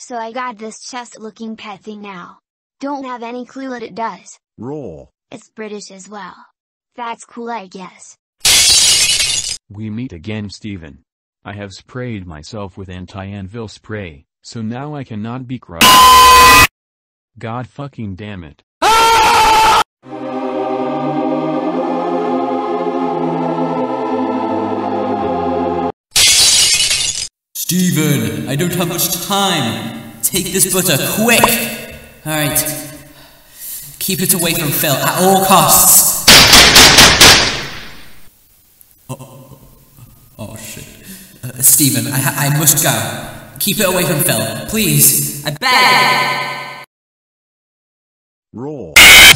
So I got this chest-looking pet thing now. Don't have any clue what it does. Roll. It's British as well. That's cool, I guess. We meet again, Steven. I have sprayed myself with anti-anvil spray, so now I cannot be crushed. God fucking damn it. Steven, I don't have much time. Take this butter, quick! Alright. Keep it away from Phil, at all costs. Oh shit. Steven, I must go. Keep it away from Phil, please. I beg! Roll.